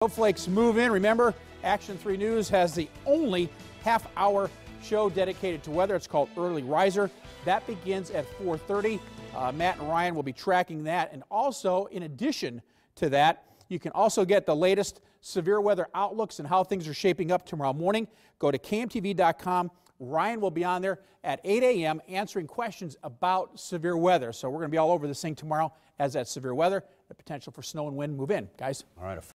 Snowflakes move in. Remember, Action 3 News has the only half-hour show dedicated to weather. It's called Early Riser. That begins at 4:30. Matt and Ryan will be tracking that. And also, in addition to that, you can also get the latest severe weather outlooks and how things are shaping up tomorrow morning. Go to KMTV.com. Ryan will be on there at 8 a.m. answering questions about severe weather. So we're going to be all over this thing tomorrow as that severe weather, the potential for snow and wind move in. Guys. All right.